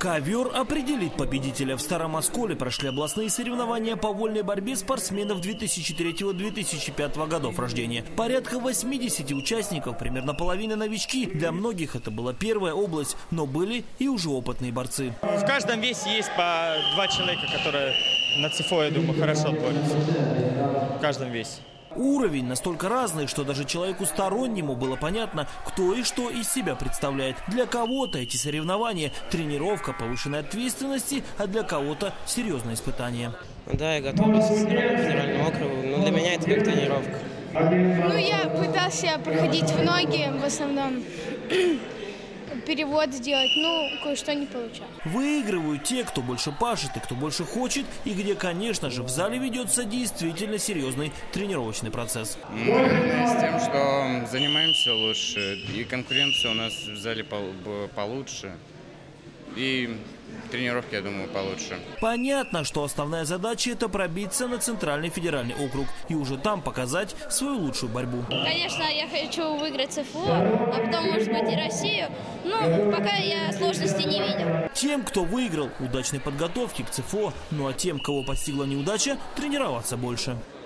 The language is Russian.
Ковер определит победителя. В Старом Осколе прошли областные соревнования по вольной борьбе спортсменов 2003-2005 годов рождения. Порядка 80 участников, примерно половина новички. Для многих это была первая область, но были и уже опытные борцы. В каждом весе есть по 2 человека, которые на ЦФО, я думаю, хорошо борются. В каждом весе. Уровень настолько разный, что даже человеку стороннему было понятно, кто и что из себя представляет. Для кого-то эти соревнования – тренировка повышенной ответственности, а для кого-то – серьезное испытание. Да, я готовлюсь к федеральному округу, но для меня это как тренировка. Я пытался проходить в ноги, в основном перевод сделать, кое-что не получалось. Выигрывают те, кто больше пашет и кто больше хочет, и где, конечно же, в зале ведется действительно серьезный тренировочный процесс. Наверное, с тем, что занимаемся лучше, и конкуренция у нас в зале получше, и тренировки, я думаю, получше. Понятно, что основная задача – это пробиться на Центральный федеральный округ и уже там показать свою лучшую борьбу. Конечно, я хочу выиграть ЦФО, а потом, может быть, и Россию. Пока я сложностей не видел. Тем, кто выиграл, удачной подготовки к ЦФО, ну а тем, кого постигла неудача, тренироваться больше.